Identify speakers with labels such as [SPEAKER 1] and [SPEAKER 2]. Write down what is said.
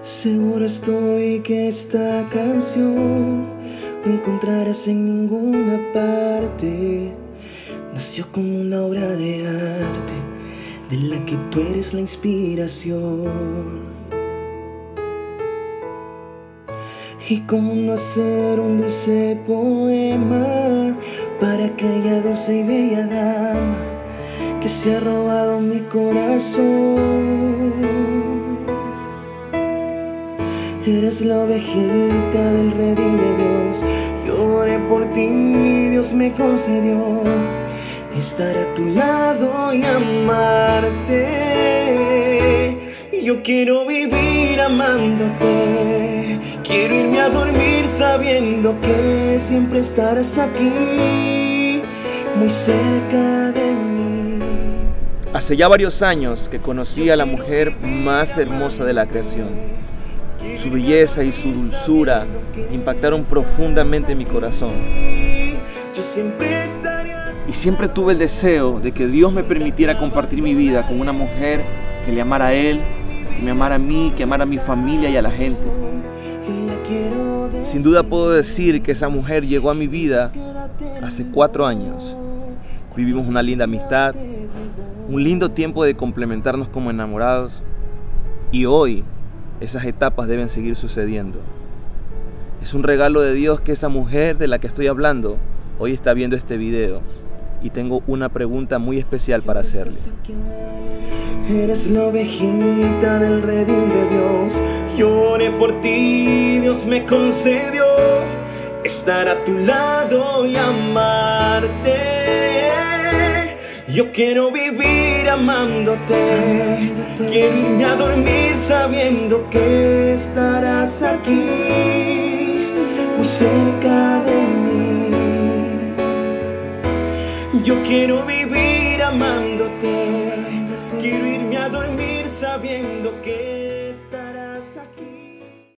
[SPEAKER 1] Seguro estoy que esta canción no encontrarás en ninguna parte. Nació como una obra de arte de la que tú eres la inspiración. Y cómo no hacer un dulce poema para aquella dulce y bella dama que se ha robado mi corazón. Eres la ovejita del redil de Dios. Yo oré por ti, Dios me concedió estar a tu lado y amarte. Yo quiero vivir amándote. Quiero irme a dormir sabiendo que siempre estarás aquí, muy cerca de mí.
[SPEAKER 2] Hace ya varios años que conocí a la mujer más hermosa de la creación. Su belleza y su dulzura impactaron profundamente mi corazón. Y siempre tuve el deseo de que Dios me permitiera compartir mi vida con una mujer que le amara a Él, que me amara a mí, que amara a mi familia y a la gente. Sin duda puedo decir que esa mujer llegó a mi vida hace 4 años. Vivimos una linda amistad, un lindo tiempo de complementarnos como enamorados, y hoy esas etapas deben seguir sucediendo. Es un regalo de Dios que esa mujer de la que estoy hablando hoy está viendo este video, y tengo una pregunta muy especial para hacerle.
[SPEAKER 1] Eres la ovejita del redil de Dios. Yo oré por ti, Dios me concedió estar a tu lado y amarte. Yo quiero vivir amándote. Quiero irme a dormir sabiendo que estarás aquí, muy cerca de mí. Yo quiero vivir amándote. Quiero irme a dormir sabiendo que